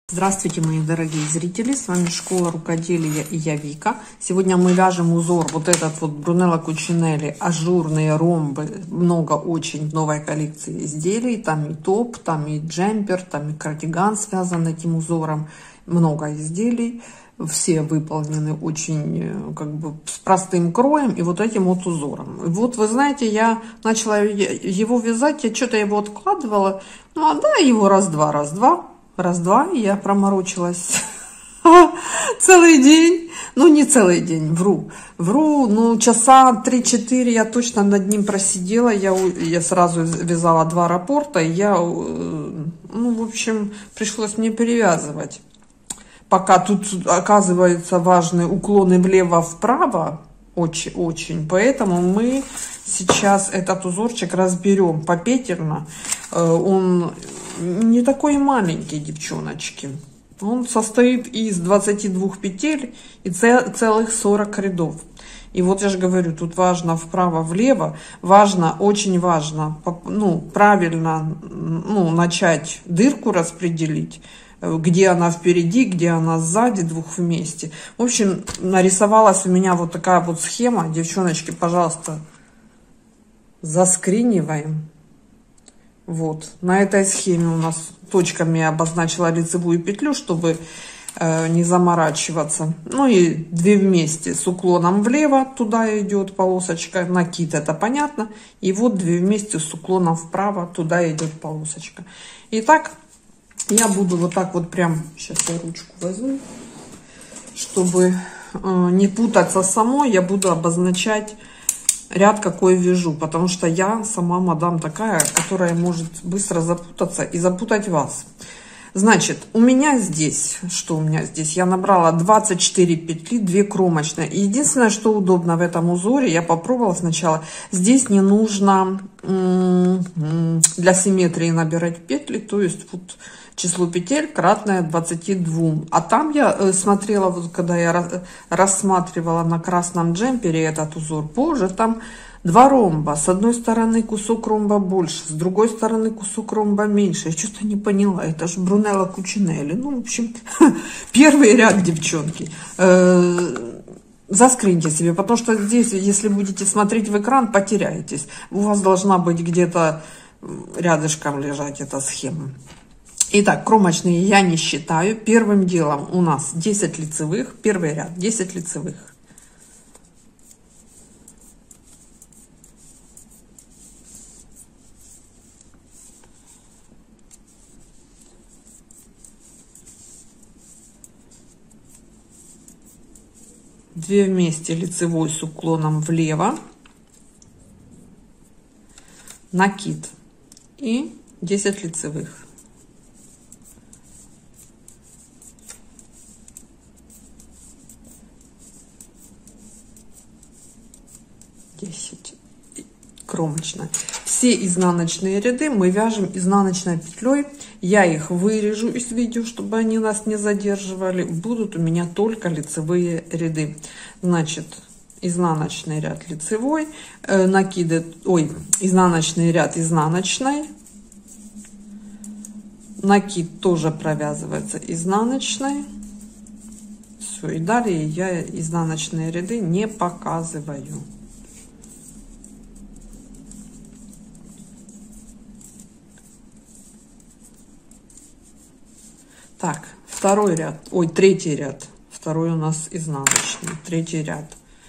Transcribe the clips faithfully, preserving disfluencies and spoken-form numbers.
Здравствуйте, мои дорогие зрители, с вами Школа Рукоделия и я Вика. Сегодня мы вяжем узор, вот этот вот Брунелло Кучинелли, ажурные ромбы, много очень новой коллекции изделий, там и топ, там и джемпер, там и кардиган связан этим узором, много изделий, все выполнены очень как бы с простым кроем и вот этим вот узором. И вот вы знаете, я начала его вязать, я что-то его откладывала, ну а да, его раз-два, раз-два. Раз-два, и я проморочилась целый день. Ну, не целый день, вру. Вру, ну, часа три-четыре я точно над ним просидела. Я, я сразу вязала два раппорта, и я, ну, в общем, пришлось мне перевязывать. Пока тут, оказывается, важны уклоны влево-вправо. Очень-очень. Поэтому мы сейчас этот узорчик разберем попетельно. Он не такой маленький, девчоночки. Он состоит из двадцати двух петель и целых сорок рядов. И вот я же говорю, тут важно вправо-влево, важно, очень важно, ну, правильно, ну, начать дырку распределить, где она впереди, где она сзади, двух вместе. В общем, нарисовалась у меня вот такая вот схема. Девчоночки, пожалуйста, заскриниваем. Вот, на этой схеме у нас точками я обозначила лицевую петлю, чтобы э, не заморачиваться. Ну и две вместе с уклоном влево, туда идет полосочка, накид, это понятно. И вот две вместе с уклоном вправо, туда идет полосочка. Итак, я буду вот так вот прям, сейчас я ручку возьму, чтобы э, не путаться самой, я буду обозначать ряд, какой вяжу, потому что я сама мадам такая, которая может быстро запутаться и запутать вас. Значит, у меня здесь, что у меня здесь, я набрала двадцать четыре петли, две кромочные. И единственное, что удобно в этом узоре, я попробовала сначала, здесь не нужно для симметрии набирать петли, то есть вот число петель кратное двадцати двум. А там я смотрела, вот когда я рассматривала на красном джемпере этот узор, боже, там два ромба. С одной стороны кусок ромба больше, с другой стороны кусок ромба меньше. Я что-то не поняла, это же Брунелло Кучинелли. Ну, в общем, первый ряд, девчонки. Заскриньте себе, потому что здесь, если будете смотреть в экран, потеряетесь. У вас должна быть где-то рядышком лежать эта схема. Итак, кромочные я не считаю. Первым делом у нас десять лицевых. Первый ряд, десять лицевых. две вместе лицевой с уклоном влево, накид и десять лицевых. десять кромочная. Все изнаночные ряды мы вяжем изнаночной петлей. Я их вырежу из видео, чтобы они нас не задерживали. Будут у меня только лицевые ряды. Значит, изнаночный ряд лицевой, э, накиды, ой, изнаночный ряд изнаночной, накид тоже провязывается изнаночной. Все, и далее я изнаночные ряды не показываю. Так, второй ряд, ой, третий ряд, второй у нас изнаночный, третий ряд,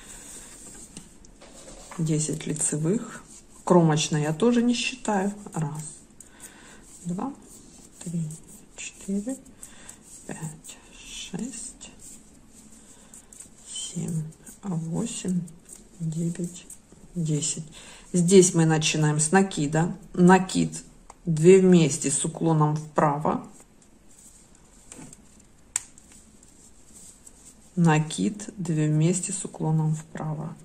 десять лицевых, кромочная я тоже не считаю, раз, два, три, четыре, пять, шесть, семь, восемь, девять, десять. Здесь мы начинаем с накида, накид две вместе с уклоном вправо, накид две вместе с уклоном вправо.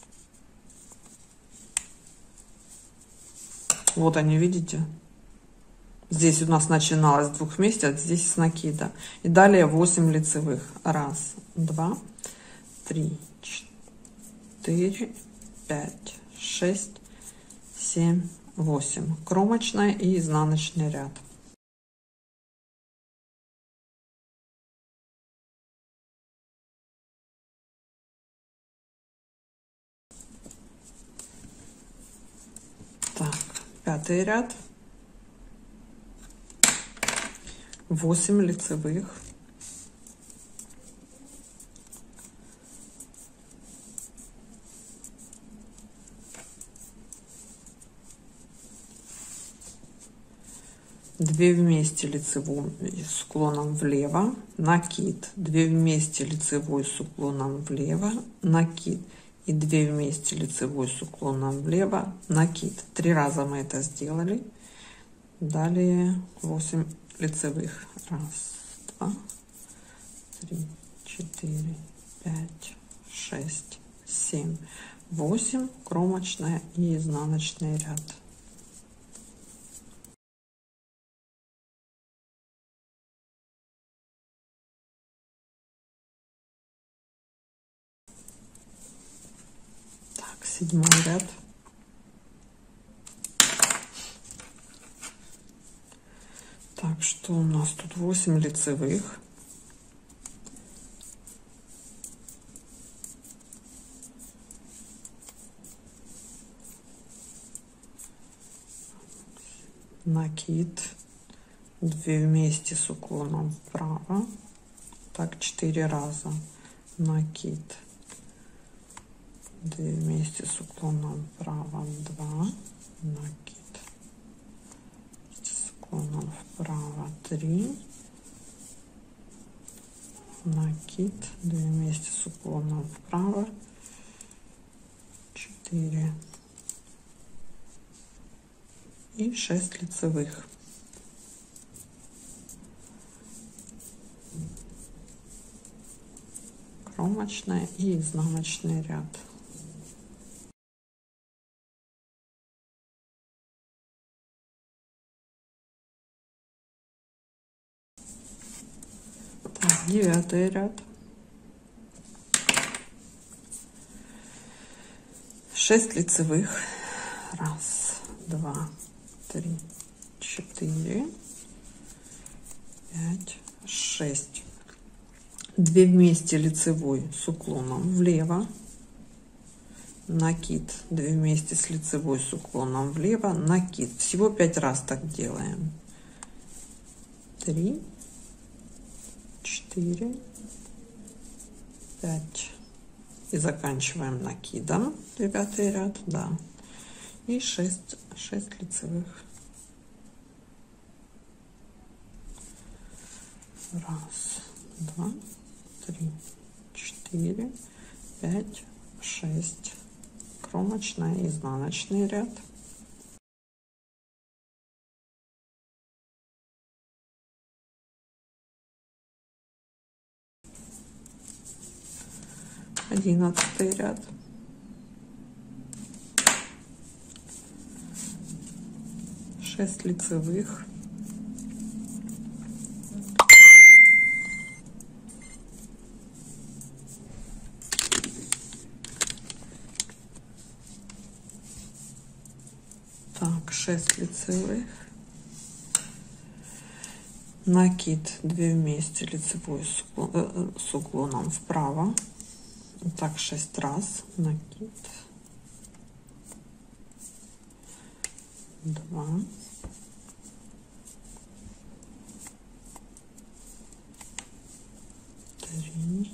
Вот они, видите, здесь у нас начиналось с двух вместе, а здесь с накида. И далее восемь лицевых. Раз, два, три, четыре, пять, шесть, семь, восемь. Кромочная и изнаночный ряд. пятый ряд, восемь лицевых, две вместе лицевой с уклоном влево, накид, две вместе лицевой с уклоном влево, накид и две вместе лицевой с уклоном влево, накид. Три раза мы это сделали. Далее восемь лицевых. Раз, два, три, четыре, пять, шесть, семь, восемь. Кромочная и изнаночный ряд. Седьмой ряд, так, что у нас тут восемь лицевых, накид, две вместе с уклоном вправо, так четыре раза, накид, две вместе с уклоном вправо, два, накид, с уклоном вправо, три, накид, две вместе с уклоном вправо, четыре и шесть лицевых. Кромочная и изнаночный ряд. Девятый ряд, шесть лицевых, раз, два, три, четыре, пять, шесть, две вместе лицевой с уклоном влево, накид, две вместе с лицевой с уклоном влево, накид. Всего пять раз так делаем. Три, четыре, пять. И заканчиваем накидом. Девятый ряд, да. И шесть, шесть лицевых. Раз, два, три, четыре, пять, шесть. Кромочная и изнаночный ряд. Одиннадцатый ряд, шесть лицевых, так, шесть лицевых, накид, две вместе лицевой с, уклон, э, с уклоном вправо. Так, шесть раз, накид, два, три,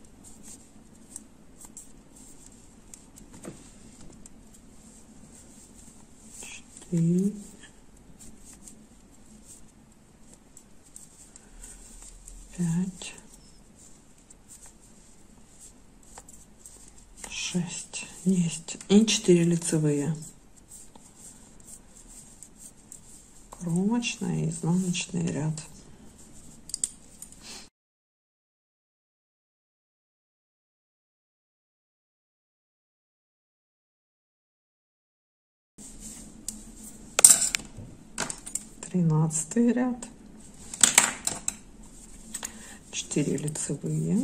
четыре, пять, шесть. Есть. И четыре лицевые. Кромочная и изнаночный ряд. Тринадцатый ряд. Четыре лицевые.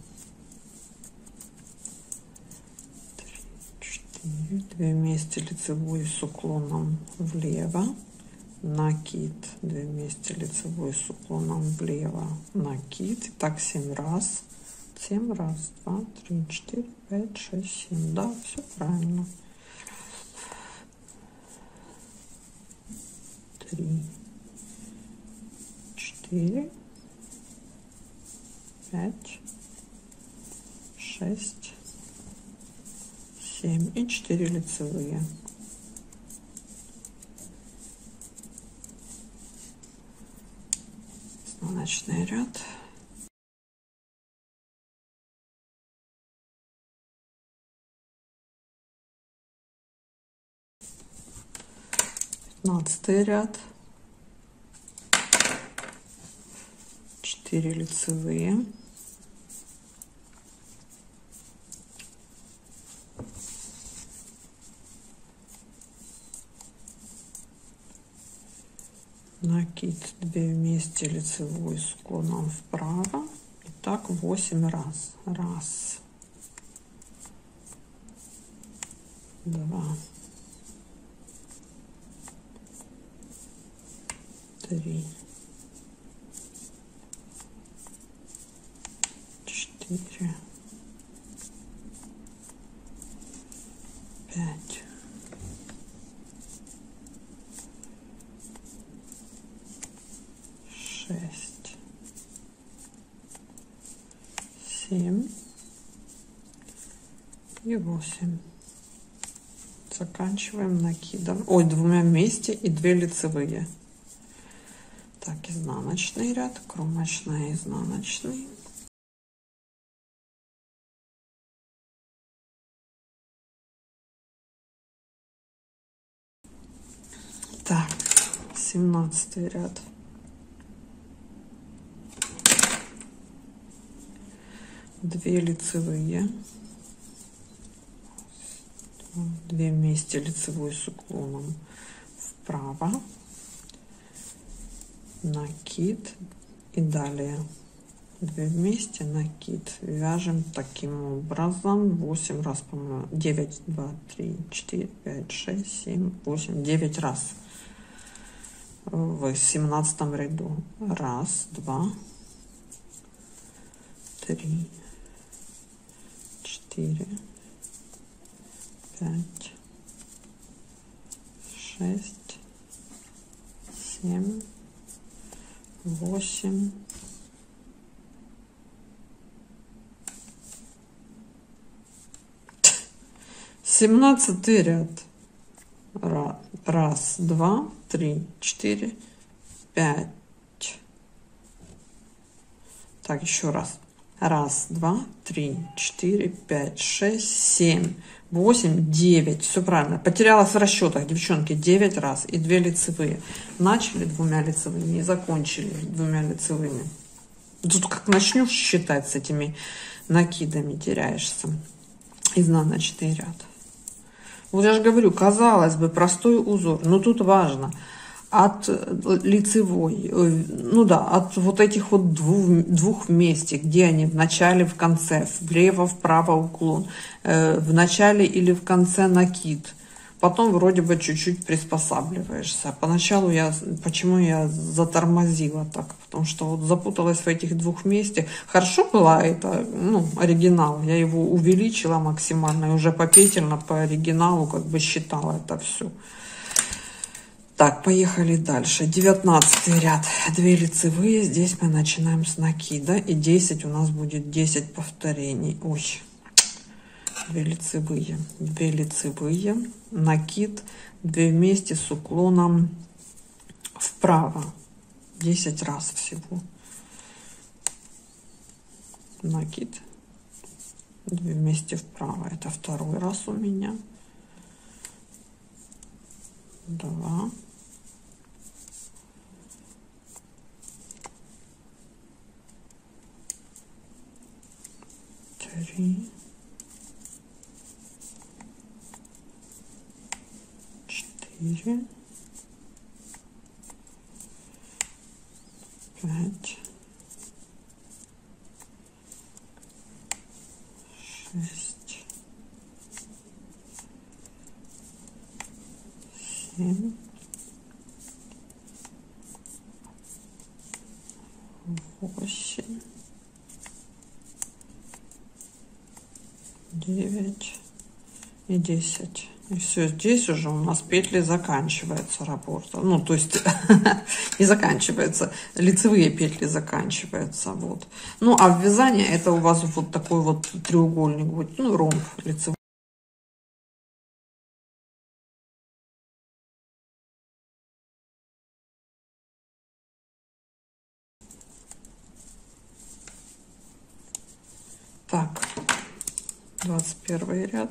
Две вместе лицевой с уклоном влево, накид, две вместе лицевой с уклоном влево, накид. И так семь раз. семь раз, два, три, четыре, пять, шесть, семь. Да, все правильно. три, четыре, пять, шесть, семь и четыре лицевые. Изнаночный ряд. Пятнадцатый ряд. четыре лицевые. Накид две вместе лицевой с уклоном вправо. И так восемь раз. Раз, два, три, четыре, пять, шесть, семь и восемь. Заканчиваем накидом, ой, двумя вместе и две лицевые. Так, изнаночный ряд, кромочная, изнаночный. Так, семнадцатый ряд. Две лицевые, две вместе лицевой с уклоном вправо, накид и далее две вместе, накид. Вяжем таким образом восемь раз, по-моему, девять, два, три, четыре, пять, шесть, семь, восемь, девять раз в семнадцатом ряду. Раз, два, три, четыре, пять, шесть, семь, восемь, семнадцатый ряд. Раз, два, три, четыре, пять. Так, еще раз. Раз, два, три, четыре, пять, шесть, семь, восемь, девять. Все правильно. Потерялась в расчетах, девчонки. девять раз и две лицевые. Начали двумя лицевыми и закончили двумя лицевыми. Тут как начнешь считать с этими накидами, теряешься. Изнаночный ряд. Вот я же говорю, казалось бы, простой узор, но тут важно от лицевой, ну да, от вот этих вот двух, двух вместе, где они в начале, в конце, влево, вправо уклон, э, в начале или в конце накид. Потом вроде бы чуть-чуть приспосабливаешься. Поначалу я, почему я затормозила так? Потому что вот запуталась в этих двух вместе. Хорошо было это, ну, оригинал. Я его увеличила максимально. И уже попетельно по оригиналу как бы считала это все. Так, поехали дальше. девятнадцатый ряд. Две лицевые. Здесь мы начинаем с накида. И десять у нас будет десять повторений. Ой. Две лицевые, две лицевые, накид, две вместе с уклоном вправо, десять раз всего. Накид, две вместе вправо, это второй раз у меня. Два. Три. Четыре, пять, шесть, семь, восемь, девять и десять. И все, здесь уже у нас петли заканчивается работа. Ну, то есть не заканчивается, лицевые петли заканчиваются. Вот. Ну, а ввязание это у вас вот такой вот треугольник, вот, ну, ромб лицевой. Так, двадцать первый ряд.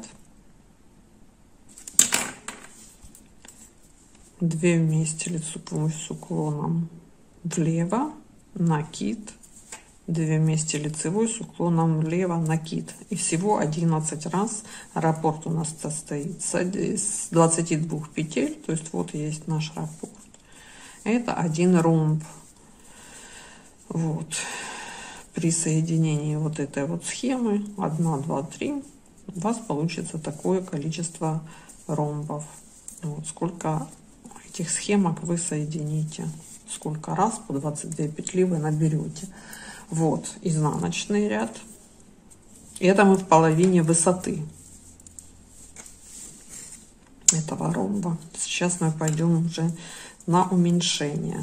две вместе лицевой с уклоном влево, накид, две вместе лицевой с уклоном влево, накид. И всего одиннадцать раз. Раппорт у нас состоит с двадцати двух петель, то есть вот есть наш раппорт. Это один ромб. Вот. При соединении вот этой вот схемы один, два, три у вас получится такое количество ромбов. Вот сколько этих схемок вы соедините, сколько раз по двадцать две петли вы наберете. Вот изнаночный ряд. Это мы в половине высоты этого ромба. Сейчас мы пойдем уже на уменьшение.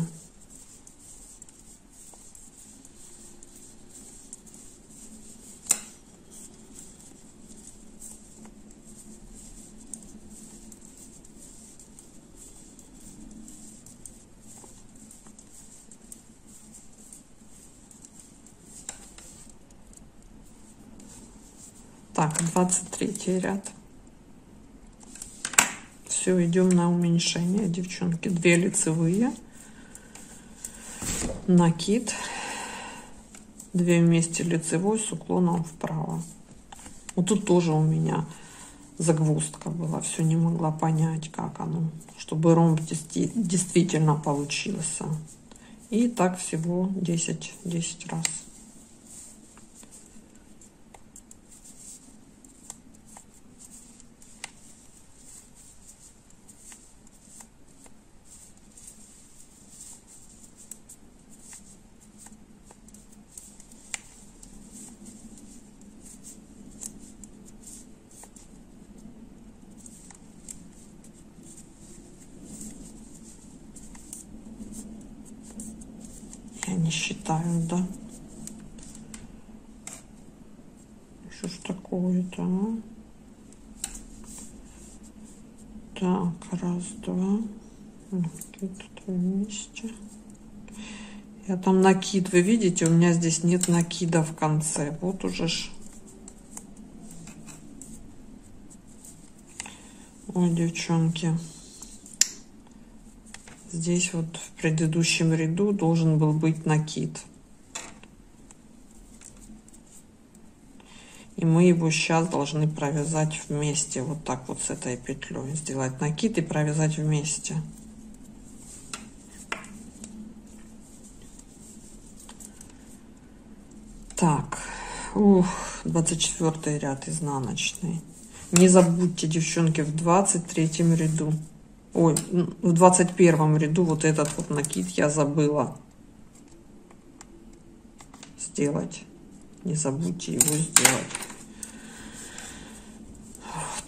Так, двадцать третий ряд. Все, идем на уменьшение, девчонки. Две лицевые, накид, две вместе лицевой с уклоном вправо. Вот тут тоже у меня загвоздка была, все не могла понять, как оно, чтобы ромб действительно получился. И так всего десять раз. Я не считаю, да. Что ж такое-то, а? Так, раз, два. Накид вместе. Я там накид, вы видите, у меня здесь нет накида в конце. Вот уже ж. Ой, девчонки. Здесь вот в предыдущем ряду должен был быть накид. И мы его сейчас должны провязать вместе. Вот так вот с этой петлей. Сделать накид и провязать вместе. Так. Ух, двадцать четвёртый ряд изнаночный. Не забудьте, девчонки, в двадцать третьем ряду. Ой, в двадцать первом ряду вот этот вот накид я забыла сделать. Не забудьте его сделать. Вот.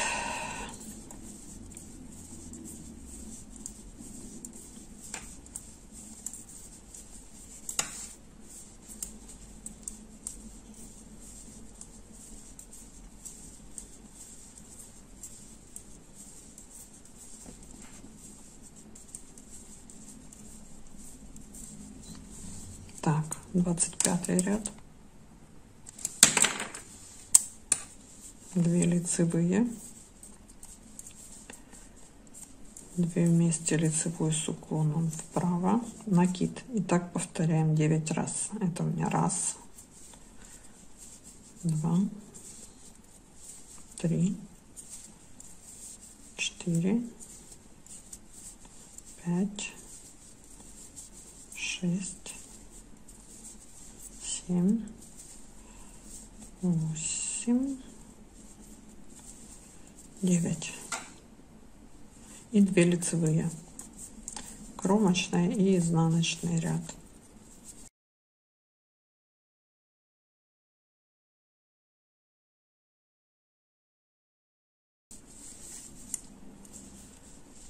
Так, двадцать пятый ряд. Две лицевые, две вместе лицевой с уклоном вправо, накид. И так повторяем девять раз. Это у меня раз, два, три, четыре, пять, шесть, семь, восемь, девять. И две лицевые, кромочная и изнаночный ряд.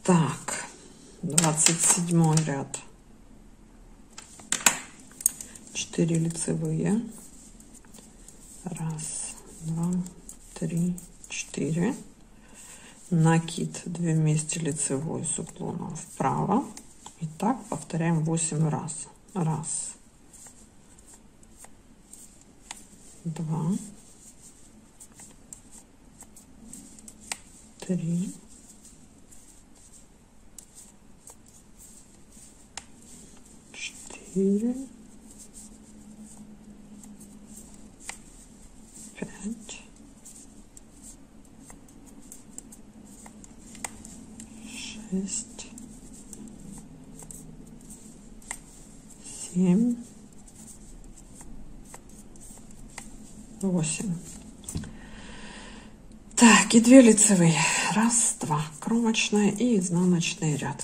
Так, двадцать седьмой ряд. четыре лицевые. Раз, два, три, четыре. Накид две вместе лицевой с уклоном вправо. И так повторяем восемь раз. Раз, два, три, четыре, пять, шесть, семь, восемь. Так, и две лицевые. Раз, два. Кромочная и изнаночный ряд.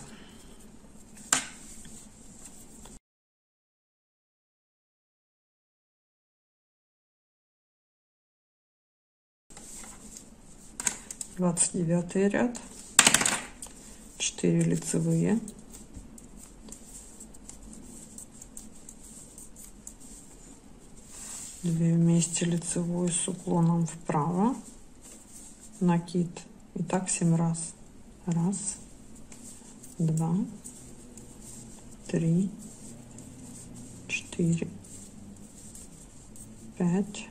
двадцать девятый ряд. четыре лицевые. две вместе лицевой с уклоном вправо. Накид. И так семь раз. Раз, два, три, четыре, пять,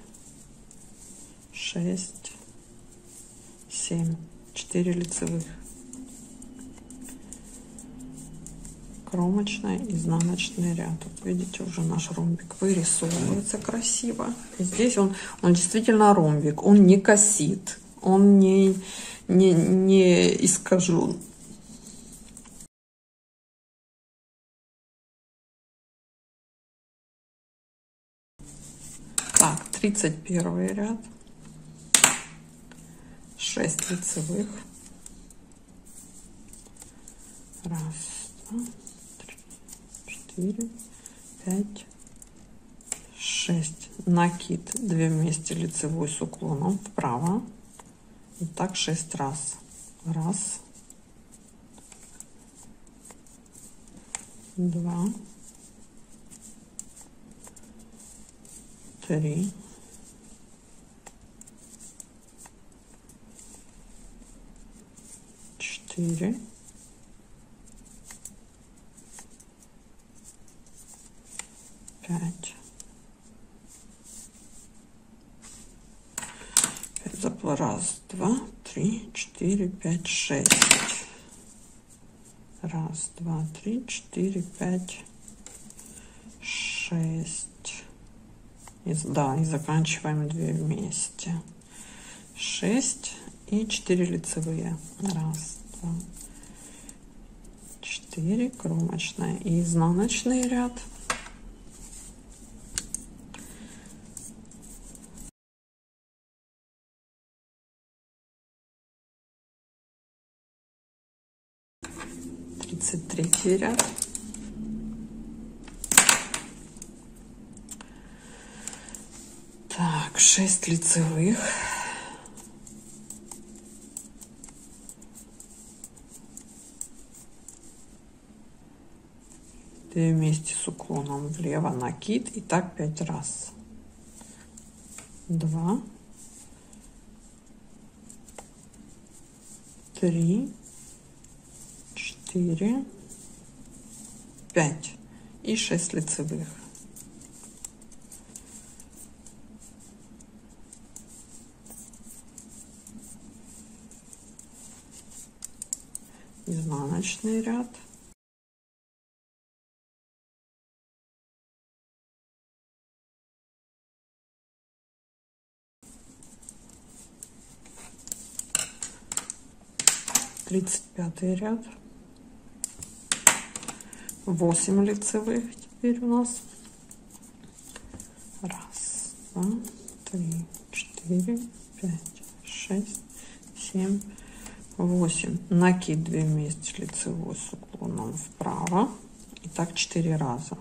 шесть, семь. четыре лицевых. Кромочный, изнаночный ряд. Вот видите, уже наш ромбик вырисовывается красиво. И здесь он, он действительно ромбик. Он не косит. Он не, не, не искажен. Так, тридцать первый ряд. шесть лицевых. Раз, два, три, четыре, пять, шесть. Накид две вместе лицевой с уклоном вправо. И так шесть раз. Раз, два, три, четыре, пять. Раз, два, три, четыре, пять, шесть. Раз, два, три, четыре, пять, шесть. И, да, и заканчиваем две вместе. шесть и четыре лицевые. Раз, два, четыре. Кромочная и изнаночный ряд. тридцать третий ряд. Так, шесть лицевых. две вместе с уклоном влево, накид. И так пять раз. два, три, четыре, пять и шесть лицевых. Изнаночный ряд. тридцать пятый ряд. восемь лицевых теперь у нас. Раз, два, три, четыре, пять, шесть, семь, восемь. Накид две вместе лицевой с уклоном вправо. И так четыре раза.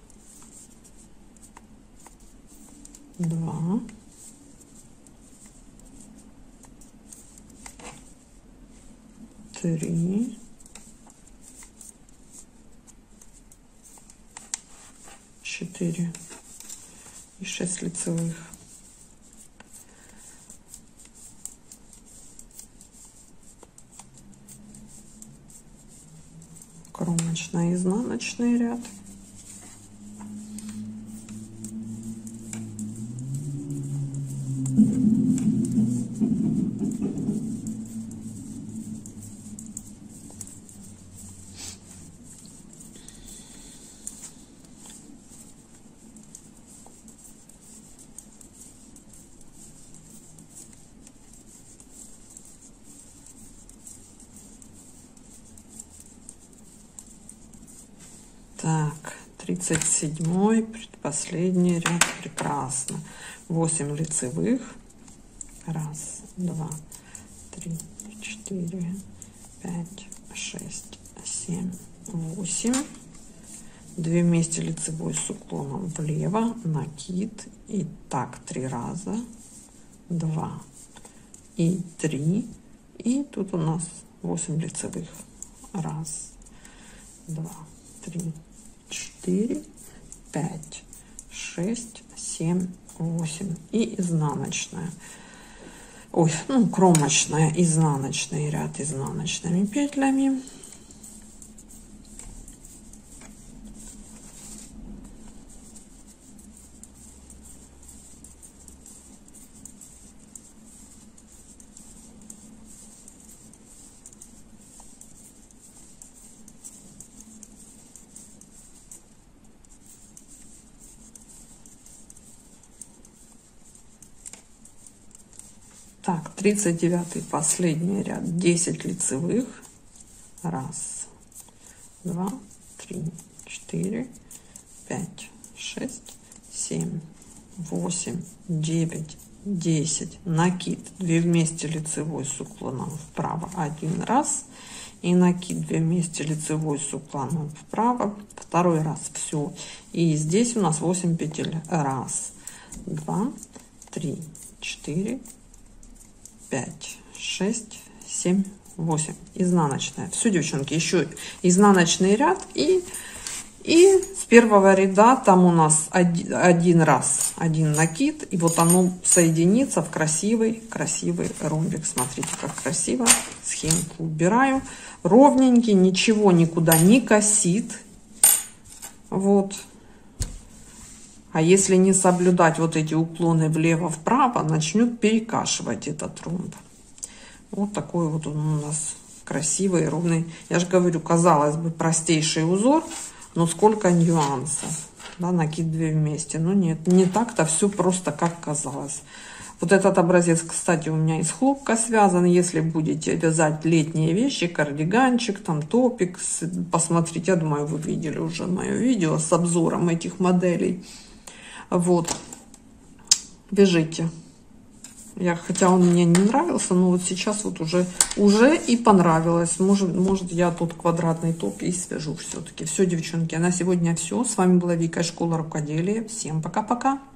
Два. Три. четыре и шесть лицевых. Кромочный, изнаночный ряд. Так, тридцать седьмой, предпоследний ряд, прекрасно. восемь лицевых. Раз, два, три, четыре, пять, шесть, семь, восемь. две вместе лицевой с уклоном влево, накид. И так три раза. два и три. И тут у нас восемь лицевых. Раз, два, три, четыре, пять, шесть, семь, восемь. И изнаночная. Ой, ну, кромочная, изнаночный ряд изнаночными петлями. Так, тридцать девятый, последний ряд, десять лицевых. Раз, два, три, четыре, пять, шесть, семь, восемь, девять, десять. Накид две вместе лицевой с уклоном вправо один раз. И накид две вместе лицевой с уклоном вправо второй раз. Все. И здесь у нас восемь петель. Раз, два, три, четыре, пять, шесть, семь, восемь. Изнаночная. Все, девчонки, еще изнаночный ряд. И, и с первого ряда там у нас один, один раз, один накид. И вот оно соединится в красивый, красивый ромбик. Смотрите, как красиво. Схемку убираю. Ровненький, ничего никуда не косит. Вот. А если не соблюдать вот эти уклоны влево-вправо, начнет перекашивать этот ромб. Вот такой вот он у нас красивый, ровный. Я же говорю, казалось бы, простейший узор, но сколько нюансов. Да, накид две вместе. Но нет, не так-то все просто, как казалось. Вот этот образец, кстати, у меня из хлопка связан. Если будете вязать летние вещи, кардиганчик, там топик, посмотрите, я думаю, вы видели уже мое видео с обзором этих моделей. Вот, вяжите. Я, хотя он мне не нравился, но вот сейчас вот уже, уже и понравилось. Может, может я тут квадратный топ и свяжу все-таки. Все, девчонки, на сегодня все. С вами была Вика, школа рукоделия. Всем пока-пока.